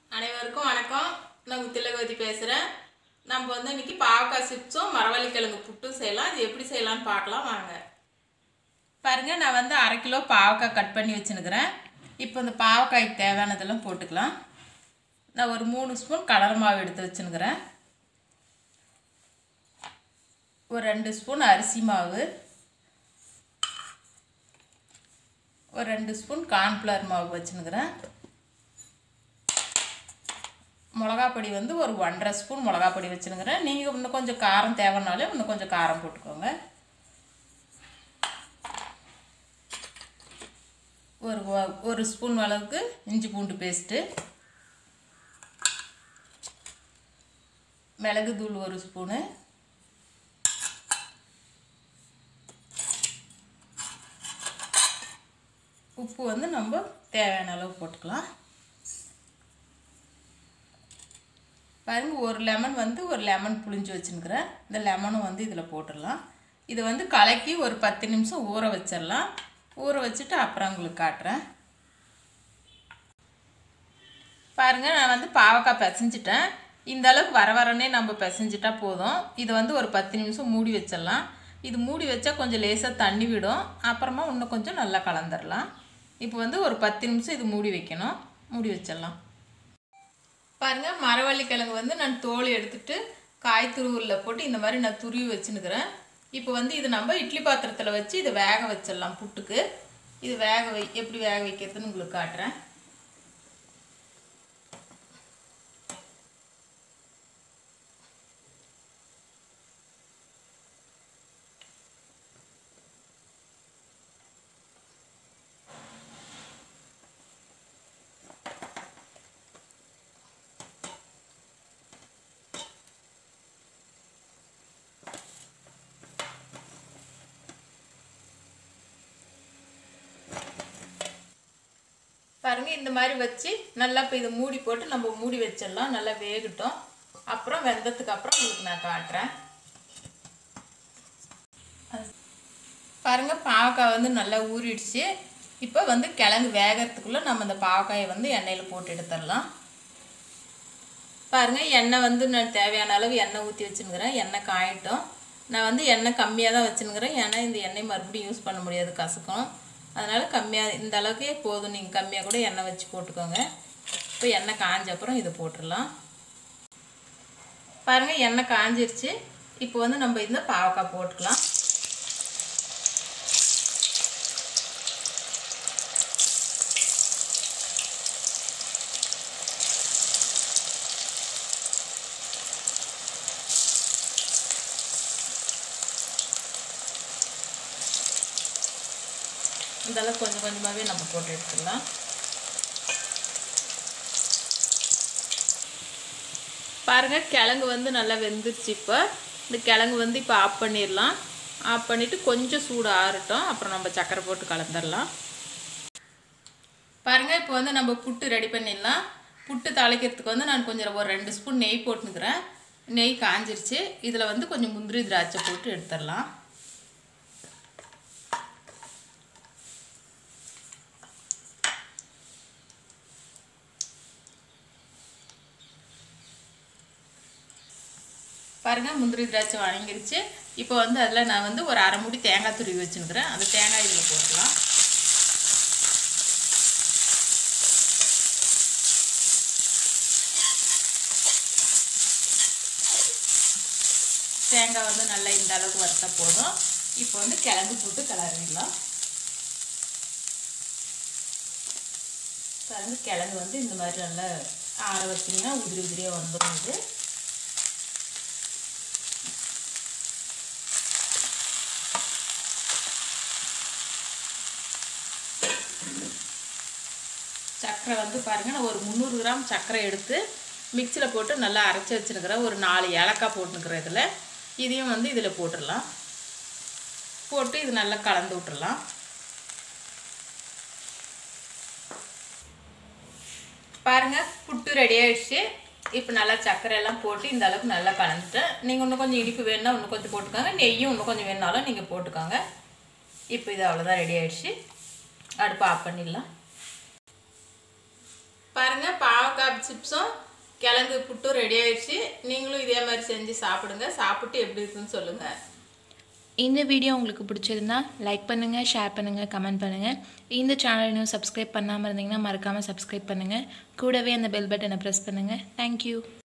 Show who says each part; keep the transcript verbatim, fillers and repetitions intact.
Speaker 1: அனைவருக்கும் வணக்கம். நான் திலகவதி பேசுகிறேன். நம்ம வந்து இன்றைக்கி பாவக்காய் சிப்ஸும் மரவள்ளிக்கிழங்கு புட்டும் செய்யலாம். இது எப்படி செய்யலான்னு பார்க்கலாம் வாங்க. பாருங்கள், நான் வந்து அரை கிலோ பாவக்காய் கட் பண்ணி வச்சுன்னுக்கிறேன். இப்போ இந்த பாவக்காய்க்கு தேவையானதெல்லாம் போட்டுக்கலாம். நான் ஒரு மூணு ஸ்பூன் கடலை மாவு எடுத்து வச்சுன்னுக்கிறேன். ஒரு ரெண்டு ஸ்பூன் அரிசி மாவு, ஒரு ரெண்டு ஸ்பூன் கார்ன்ஃப்ளவர் மாவு வச்சுன்னுக்கிறேன். மிளகாப்பொடி வந்து ஒரு ஒன்றரை ஸ்பூன் மிளகாப்பொடி வச்சுருக்கிறேன். நீங்கள் இன்னும் கொஞ்சம் காரம் தேவைனாலே இன்னும் கொஞ்சம் காரம் போட்டுக்கோங்க. ஒரு ஒரு ஸ்பூன் அளவுக்கு இஞ்சி பூண்டு பேஸ்ட்டு, மிளகு தூள் ஒரு ஸ்பூனு, உப்பு வந்து நம்ம தேவையான அளவு போட்டுக்கலாம். பாருங்கள், ஒரு லெமன் வந்து ஒரு லெமன் புளிஞ்சு வச்சுருக்கிறேன். இந்த லெமனும் வந்து இதில் போட்டுடலாம். இதை வந்து கலக்கி ஒரு பத்து நிமிஷம் ஊற வச்சிடலாம். ஊற வச்சுட்டு அப்புறம் உங்களுக்கு காட்டுறேன். பாருங்கள், நான் வந்து பாவக்காய் பிசைஞ்சிட்டேன். இந்த அளவுக்கு வர வரனே நம்ம பிசைஞ்சிட்டா போதும். இதை வந்து ஒரு பத்து நிமிஷம் மூடி வச்சிடலாம். இது மூடி வச்சா கொஞ்சம் லேசாக தண்ணி விடும். அப்புறமா இன்னும் கொஞ்சம் நல்லா கலந்துடலாம். இப்போ வந்து ஒரு பத்து நிமிஷம் இது மூடி வைக்கணும். மூடி வச்சிடலாம். பாருங்கள், மரவள்ளிக்கிழங்கு வந்து நான் தோல் எடுத்துகிட்டு காய் துருவலில் போட்டு இந்த மாதிரி நான் துருவி வச்சுன்னுக்கிறேன். இப்போ வந்து இது நம்ம இட்லி பாத்திரத்தில் வச்சு இதை வேக வச்சிடலாம் புட்டுக்கு. இது வேக வை எப்படி வேக வைக்கிறதுன்னு உங்களுக்கு காட்டுறேன். பாருங்கள், இந்த மாதிரி வச்சு நல்லா இப்போ இதை மூடி போட்டு நம்ம மூடி வச்சிடலாம். நல்லா வேகட்டும். அப்புறம் வெந்ததுக்கு அப்புறம் உங்களுக்கு நான் காட்டுறேன். பாருங்கள், பாவக்காய் வந்து நல்லா ஊறிடுச்சு. இப்போ வந்து கிழங்கு வேகிறதுக்குள்ளே நம்ம இந்த பாவக்காயை வந்து எண்ணெயில் போட்டு எடுத்துடலாம். பாருங்கள், எண்ணெய் வந்து நான் தேவையான அளவு எண்ணெய் ஊற்றி வச்சுன்னுக்கிறேன். எண்ணெய் காயட்டும். நான் வந்து எண்ணெய் கம்மியாக தான் வச்சுன்னுக்கிறேன். ஏன்னா இந்த எண்ணெய் மறுபடியும் யூஸ் பண்ண முடியாது, கசக்கும். அதனால் கம்மியாக இந்த அளவுக்கே போதும். நீங்கள் கம்மியாக கூட எண்ணெய் வச்சு போட்டுக்கோங்க. இப்போ எண்ணெய் காஞ்ச அப்புறம் இதை போட்டுடலாம். பாருங்கள், எண்ணெய் காஞ்சிருச்சு. இப்போ வந்து நம்ம இந்த பாவக்காய் போட்டுக்கலாம். இதெல்லாம் கொஞ்சம் கொஞ்சமாகவே நம்ம போட்டு எடுத்துடலாம். பாருங்கள், கிழங்கு வந்து நல்லா வெந்துருச்சு. இப்போ இந்த கிழங்கு வந்து இப்போ ஆஃப் பண்ணிடலாம். ஆஃப் பண்ணிவிட்டு கொஞ்சம் சூடு ஆறட்டும். அப்புறம் நம்ம சக்கரை போட்டு கலந்துடலாம். பாருங்கள், இப்போ வந்து நம்ம புட்டு ரெடி பண்ணிடலாம். புட்டு தாளிக்கிறதுக்கு வந்து நான் கொஞ்சம் ஒரு ரெண்டு ஸ்பூன் நெய் போட்டுனுக்கிறேன். நெய் காஞ்சிருச்சு. இதில் வந்து கொஞ்சம் முந்திரி திராட்சை போட்டு எடுத்துடலாம். பாருங்கள், முந்திரி திராட்சை வணங்கிருச்சு. இப்போ வந்து அதில் நான் வந்து ஒரு அரை மூடி தேங்காய் துருவி வச்சுருக்கிறேன். அந்த தேங்காய் இதில் போட்டுக்கலாம். தேங்காய் வந்து நல்லா இந்த அளவுக்கு வறுத்தா போதும். இப்போ வந்து கிழங்கு போட்டு கிளறிடலாம். பாருங்கள், கிழங்கு வந்து இந்த மாதிரி நல்லா ஆற வச்சிங்கன்னா உதிரி உதிரியாக வந்துடும். இது சர்க்கரை வந்து பாருங்கள், நான் ஒரு முந்நூறு கிராம் சர்க்கரை எடுத்து மிக்சியில் போட்டு நல்லா அரைச்சி வச்சுருக்கிறேன். ஒரு நாலு ஏலக்காய் போட்டுனுக்கிறேன். இதில் இதையும் வந்து இதில் போட்டுடலாம். போட்டு இது நல்லா கலந்து விட்டுடலாம். பாருங்கள், புட்டு ரெடி ஆகிடுச்சு. இப்போ நல்லா சர்க்கரை எல்லாம் போட்டு இந்த அளவுக்கு நல்லா கலந்துட்டேன். நீங்கள் இன்னும் கொஞ்சம் இனிப்பு வேணுன்னா இன்னும் கொஞ்சம் போட்டுக்கோங்க. நெய்யும் இன்னும் கொஞ்சம் வேணுனாலும் நீங்கள் போட்டுக்கோங்க. இப்போ இது அவ்வளோதான், ரெடி ஆகிடுச்சு. அடுப்பு ஆஃப் பண்ணிடலாம். பாருங்க பாவக்காய் பாவக்காய் சிப்ஸும் கிழங்கு புட்டும் ரெடி ஆயிடுச்சு. நீங்களும் இதே மாதிரி செஞ்சு சாப்பிடுங்க. சாப்பிட்டு எப்படி இருக்குன்னு சொல்லுங்கள்.
Speaker 2: இந்த வீடியோ உங்களுக்கு பிடிச்சிருந்தா லைக் பண்ணுங்கள், ஷேர் பண்ணுங்கள், கமெண்ட் பண்ணுங்கள். இந்த சேனல் இன்னும் சப்ஸ்கிரைப் பண்ணாமல் இருந்தீங்கன்னா மறக்காமல் சப்ஸ்கிரைப் பண்ணுங்கள். கூடவே அந்த பெல் பட்டனை ப்ரெஸ் பண்ணுங்கள். தேங்க்யூ.